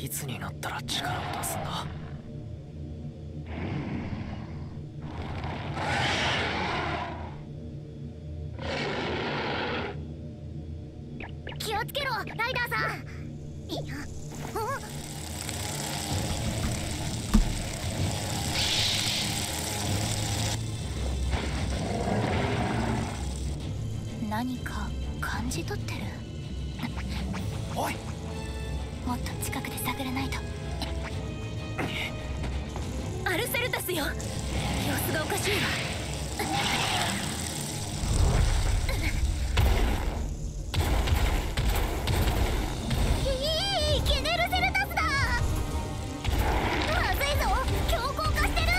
いつになったら力を出すんだ。 気をつけろ、ライダーさん。いや、何か感じ取ってる。 おい、 もっと近くで探らないと。アルセルタスよ、様子がおかしいわ。ゲネルセルタスだ。まずいぞ、強硬化してる。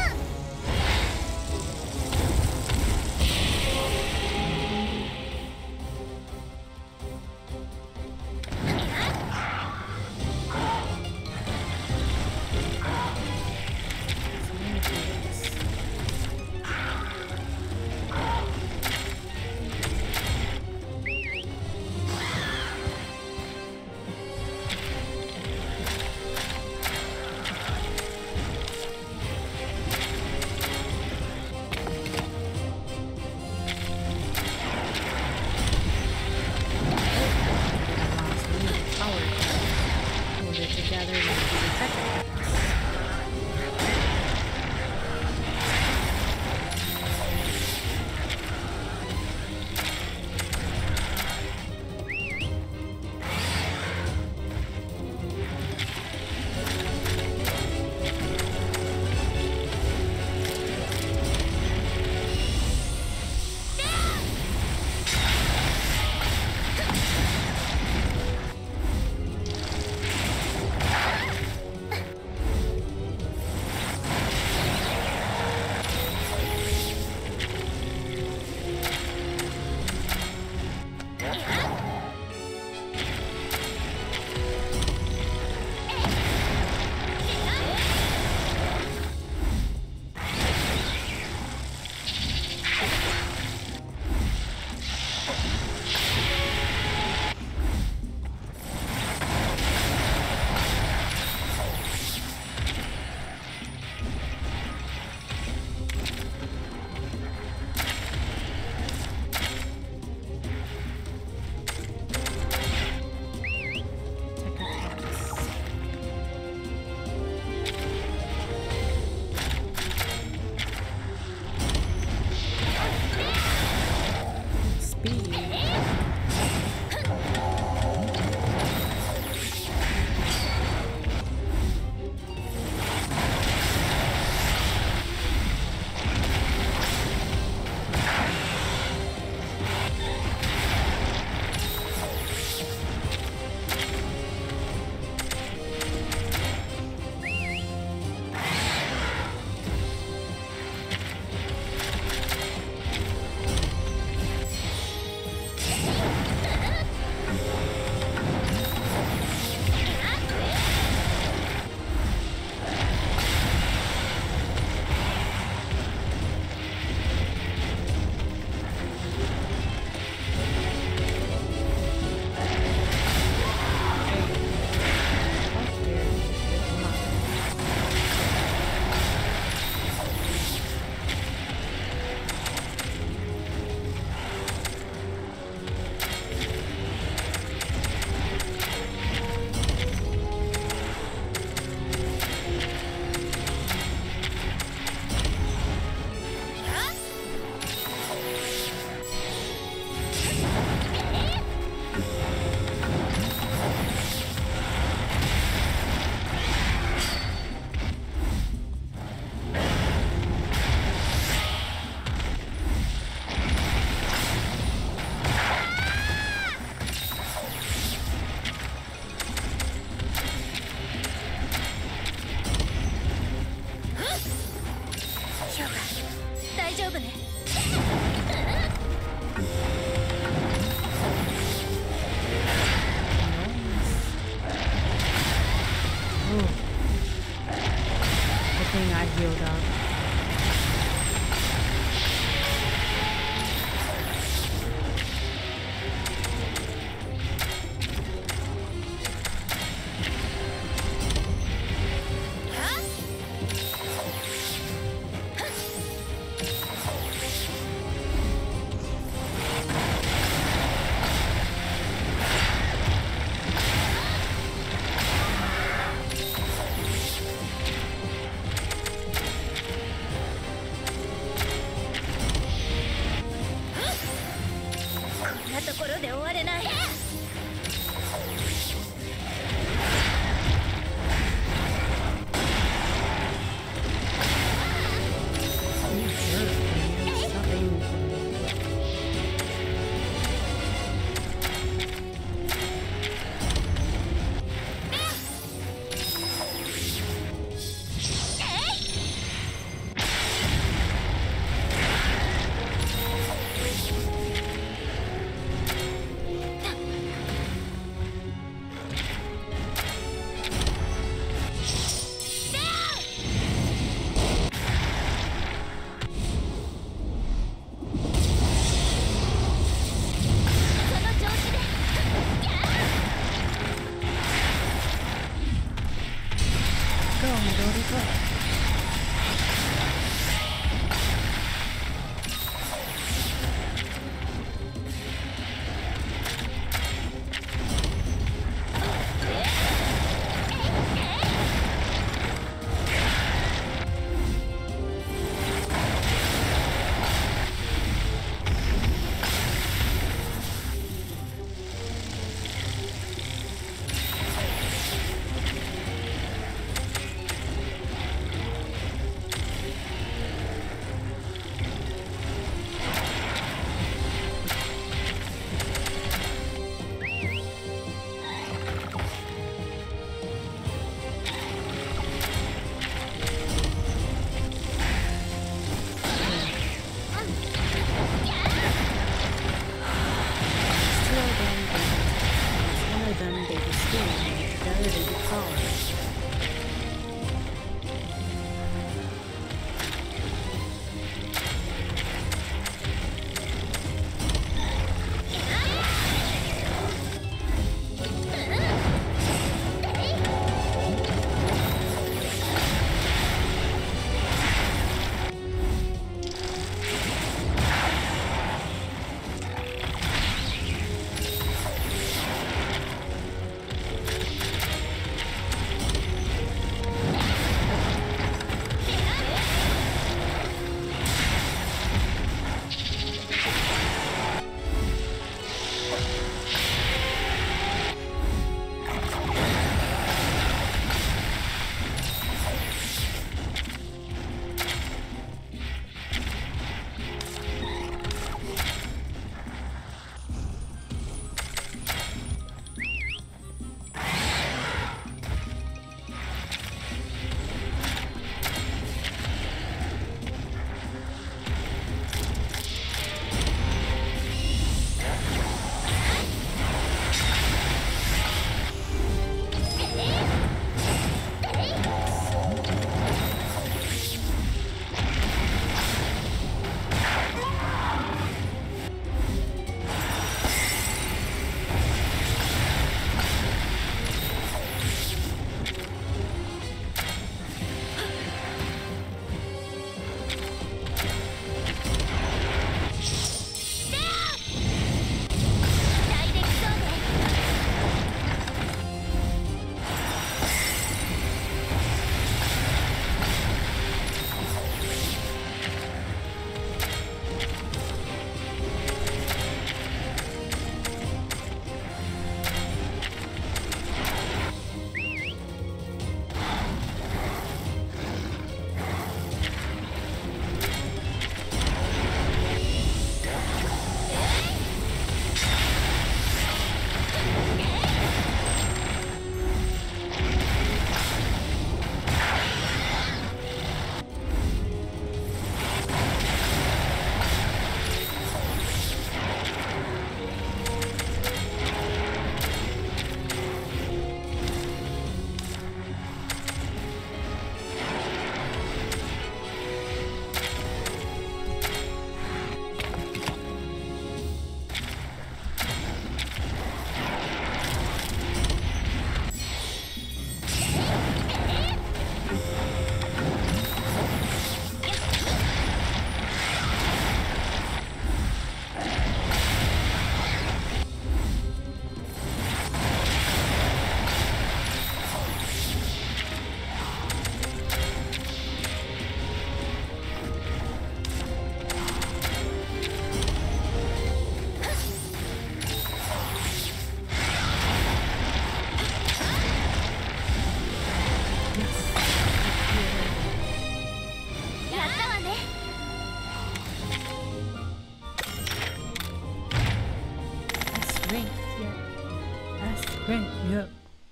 Yep.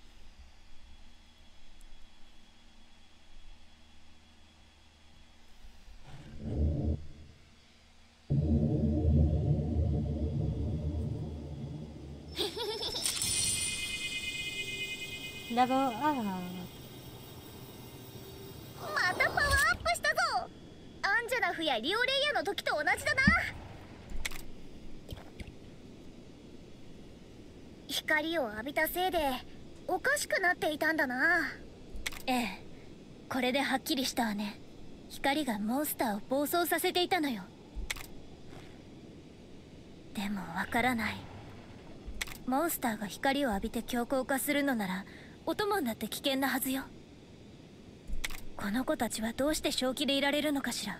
Level up. またパワーアップしたぞ。アンジェラフやリオレイヤの時と同じだな。光を浴びたせいでおかしくなっていたんだな。ええ、 これではっきりしたわね。光がモンスターを暴走させていたのよ。でもわからない。モンスターが光を浴びて強硬化するのならお供になって危険なはずよ。この子たちはどうして正気でいられるのかしら。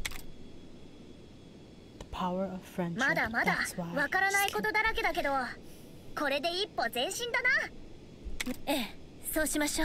まだまだわからないことだらけだけど、これで一歩前進だな。ええ、そうしましょう。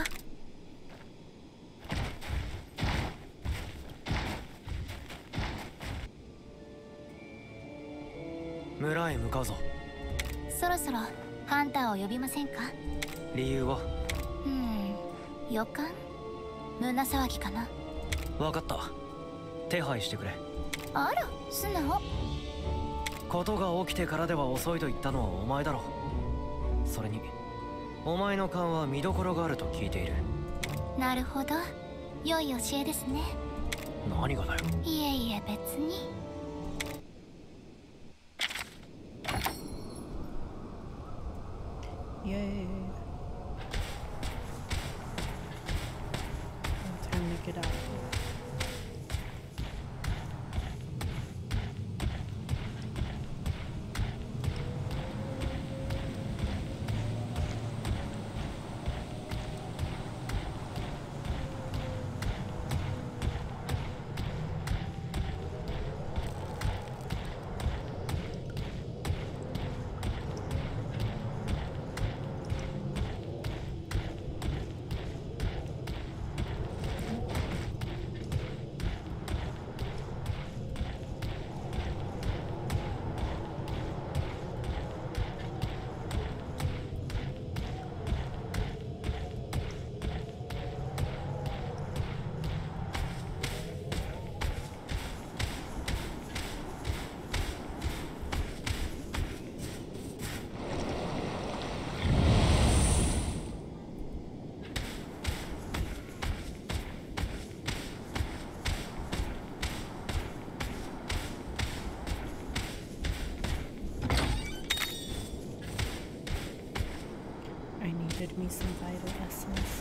村へ向かうぞ。 そろそろハンターを呼びませんか？ 理由は？ 予感？胸騒ぎかな。 分かった。手配してくれ。 あら、素直。 ことが起きてからでは遅いと言ったのはお前だろ。それにお前の勘は見どころがあると聞いている。 なるほど、良い教えですね。 何がだよ。 いえいえ、別に。 Yay. Time to get out. I needed me some vital essence.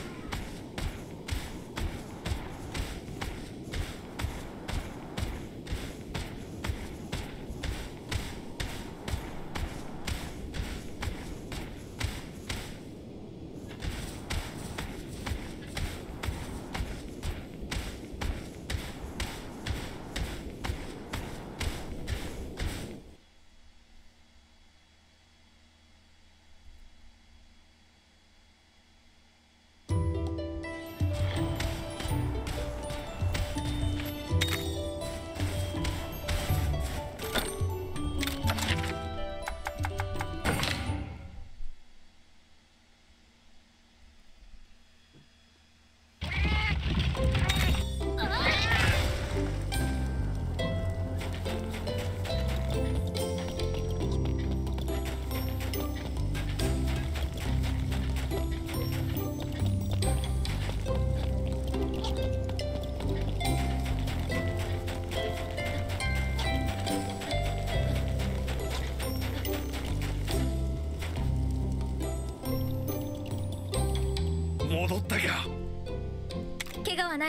ない？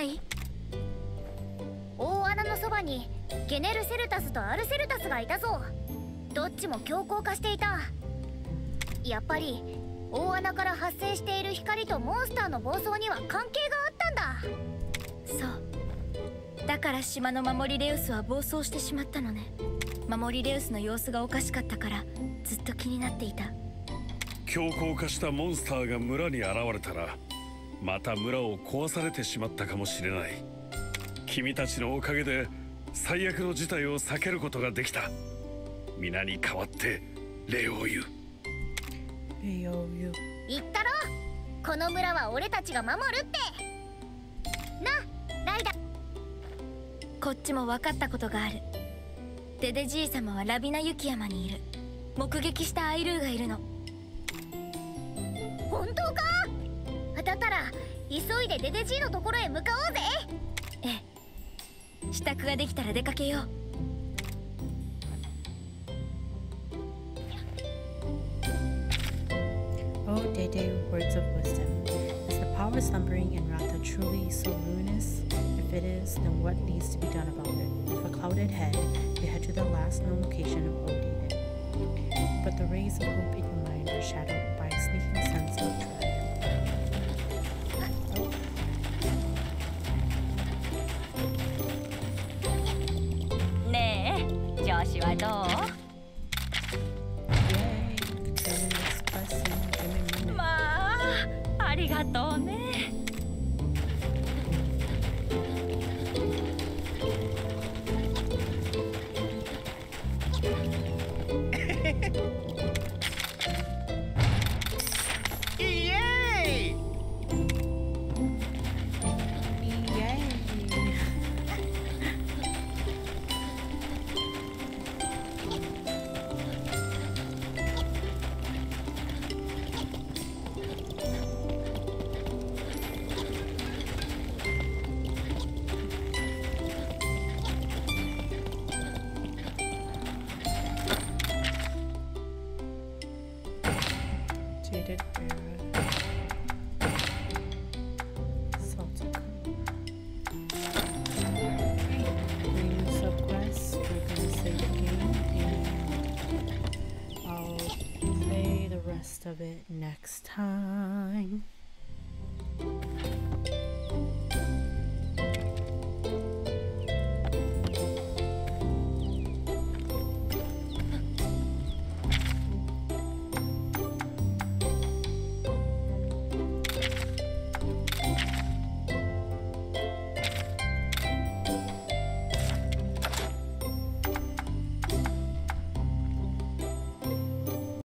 大穴のそばにゲネルセルタスとアルセルタスがいたぞ。どっちも強硬化していた。やっぱり大穴から発生している光とモンスターの暴走には関係があったんだ。そうだから島の守りレウスは暴走してしまったのね。守りレウスの様子がおかしかったからずっと気になっていた。 強硬化したモンスターが村に現れたらまた村を壊されてしまったかもしれない。君たちのおかげで最悪の事態を避けることができた。皆に代わって礼を言う。 礼を言う。 言ったろ、この村は俺たちが守るってな。ライダ、こっちも分かったことがある。デデじい様はラビナ雪山にいる。目撃したアイルーがいるの。本当か？だったら急いでデデじいのところへ向かおうぜ。ええ、支度ができたら出かけよう。 Oh, Dede, words of wisdom. As the power is slumbering in Ratha truly so ruinous? If it is, then what needs to be done about it? With a clouded head, you head to the last known location of Odin. But the rays of hope in your mind are shadowed by a sneaking sense of dread. Jaded Era, Salted new subquest. We're gonna save the game and I'll play the rest of it next time.